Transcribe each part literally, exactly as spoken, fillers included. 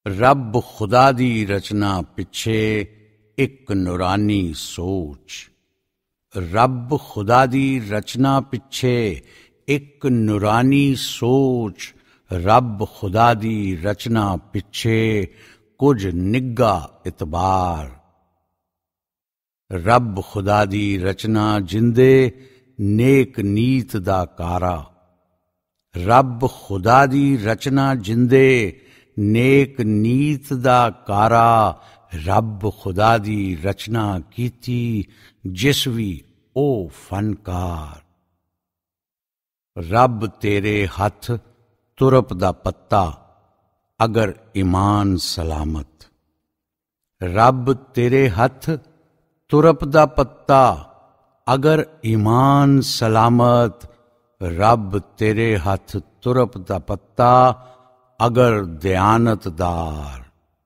ਰੱਬ ਖੁਦਾ ਦੀ ਰਚਨਾ ਪਿੱਛੇ ਇੱਕ ਨੂਰਾਨੀ ਸੋਚ। ਰੱਬ ਖੁਦਾ ਦੀ ਰਚਨਾ ਪਿੱਛੇ ਇੱਕ ਨੂਰਾਨੀ ਸੋਚ। ਰੱਬ ਖੁਦਾ ਦੀ ਰਚਨਾ ਪਿੱਛੇ ਕੁਝ ਨਿੱਘਾ ਇਤਬਾਰ। ਰੱਬ ਖੁਦਾ ਦੀ ਰਚਨਾ ਜਿੰਦੇ ਨੇਕ ਨੀਤ ਦਾ ਕਾਰਾ। ਰੱਬ ਖੁਦਾ ਦੀ ਰਚਨਾ ਜਿੰਦੇ ਨੇਕ ਨੀਤ ਦਾ ਕਾਰਾ। ਰੱਬ ਖੁਦਾ ਦੀ ਰਚਨਾ ਕੀਤੀ ਜਿਸ ਵੀ ਉਹ ਫਨਕਾਰ। ਰੱਬ ਤੇਰੇ ਹੱਥ ਤੁਰਪ ਦਾ ਪੱਤਾ ਅਗਰ ਈਮਾਨ ਸਲਾਮਤ। ਰੱਬ ਤੇਰੇ ਹੱਥ ਤੁਰਪ ਦਾ ਪੱਤਾ ਅਗਰ ਈਮਾਨ ਸਲਾਮਤ। ਰੱਬ ਤੇਰੇ ਹੱਥ ਤੁਰਪ ਦਾ ਪੱਤਾ ਅਗਰ ਦਿਆਨਤਦਾਰ।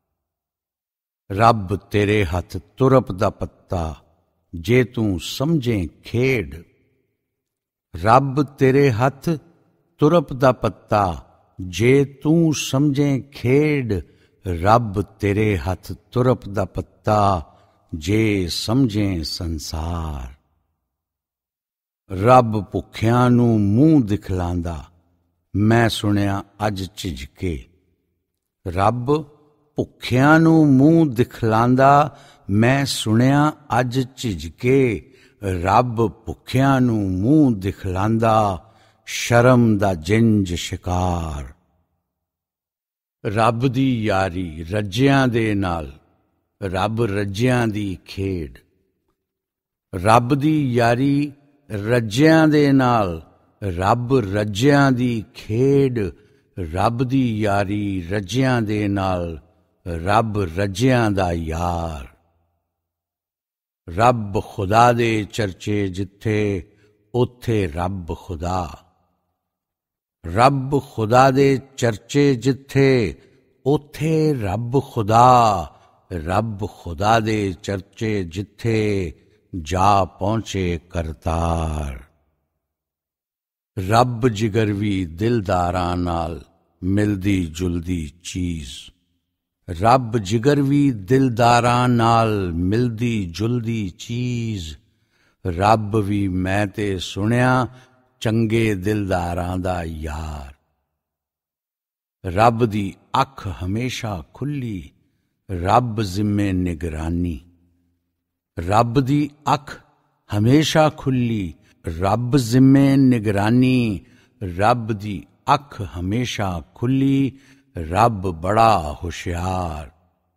ਰੱਬ ਤੇਰੇ ਹੱਥ ਤੁਰਪ ਦਾ ਪੱਤਾ ਜੇ ਤੂੰ ਸਮਝੇ ਖੇਡ। ਰੱਬ ਤੇਰੇ ਹੱਥ ਤੁਰਪ ਦਾ ਪੱਤਾ ਜੇ ਤੂੰ ਸਮਝੇ ਖੇਡ। ਰੱਬ ਤੇਰੇ ਹੱਥ ਤੁਰਪ ਦਾ ਪੱਤਾ ਜੇ ਸਮਝੇ ਸੰਸਾਰ। ਰੱਬ ਭੁੱਖਿਆਂ ਨੂੰ ਮੂੰਹ ਦਿਖਲਾਂਦਾ ਮੈਂ ਸੁਣਿਆ ਅੱਜ ਝਿਜਕੇ। ਰੱਬ ਭੁੱਖਿਆਂ ਨੂੰ ਮੂੰਹ ਦਿਖਲਾਂਦਾ ਮੈਂ ਸੁਣਿਆ ਅੱਜ ਝਿਜਕੇ। ਰੱਬ ਭੁੱਖਿਆਂ ਨੂੰ ਮੂੰਹ ਦਿਖਲਾਂਦਾ ਸ਼ਰਮ ਦਾ ਜਿੰਜ ਸ਼ਿਕਾਰ। ਰੱਬ ਦੀ ਯਾਰੀ ਰੱਜਿਆਂ ਦੇ ਨਾਲ ਰੱਬ ਰੱਜਿਆਂ ਦੀ ਖੇਡ। ਰੱਬ ਦੀ ਯਾਰੀ ਰੱਜਿਆਂ ਦੇ ਨਾਲ ਰੱਬ ਰੱਜਿਆਂ ਦੀ ਖੇਡ। ਰੱਬ ਦੀ ਯਾਰੀ ਰੱਜਿਆਂ ਦੇ ਨਾਲ ਰੱਬ ਰੱਜਿਆਂ ਦਾ ਯਾਰ। ਰੱਬ ਖੁਦਾ ਦੇ ਚਰਚੇ ਜਿੱਥੇ ਉੱਥੇ ਰੱਬ ਖੁਦਾ। ਰੱਬ ਖੁਦਾ ਦੇ ਚਰਚੇ ਜਿੱਥੇ ਉੱਥੇ ਰੱਬ ਖੁਦਾ। ਰੱਬ ਖੁਦਾ ਦੇ ਚਰਚੇ ਜਿੱਥੇ ਜਾ ਪਹੁੰਚੇ ਕਰਤਾਰ। ਰੱਬ ਜਿਗਰਵੀ ਦਿਲਦਾਰਾਂ ਨਾਲ ਮਿਲਦੀ ਜੁਲਦੀ ਚੀਜ਼। ਰੱਬ ਜਿਗਰਵੀ ਦਿਲਦਾਰਾਂ ਨਾਲ ਮਿਲਦੀ ਜੁਲਦੀ ਚੀਜ਼। ਰੱਬ ਵੀ ਮੈਂ ਤੇ ਸੁਣਿਆ ਚੰਗੇ ਦਿਲਦਾਰਾਂ ਦਾ ਯਾਰ। ਰੱਬ ਦੀ ਅੱਖ ਹਮੇਸ਼ਾ ਖੁੱਲੀ ਰੱਬ ਜ਼ਿੰਮੇ ਨਿਗਰਾਨੀ। ਰੱਬ ਦੀ ਅੱਖ ਹਮੇਸ਼ਾ ਖੁੱਲੀ ਰੱਬ ਜ਼ਿੰਮੇ ਨਿਗਰਾਨੀ। ਰੱਬ ਦੀ ਅੱਖ ਹਮੇਸ਼ਾ ਖੁੱਲੀ ਰੱਬ ਬੜਾ ਹੁਸ਼ਿਆਰ।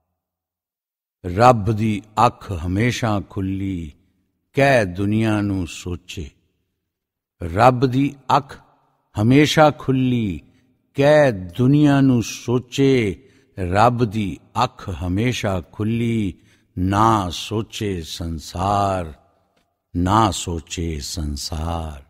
ਰੱਬ ਦੀ ਅੱਖ ਹਮੇਸ਼ਾ ਖੁੱਲੀ ਕਹਿ ਦੁਨੀਆ ਨੂੰ ਸੋਚੇ। ਰੱਬ ਦੀ ਅੱਖ ਹਮੇਸ਼ਾ ਖੁੱਲੀ ਕਹਿ ਦੁਨੀਆ ਨੂੰ ਸੋਚੇ। ਰੱਬ ਦੀ ਅੱਖ ਹਮੇਸ਼ਾ ਖੁੱਲੀ ਨਾ ਸੋਚੇ ਸੰਸਾਰ ਨਾ ਸੋਚੇ ਸੰਸਾਰ।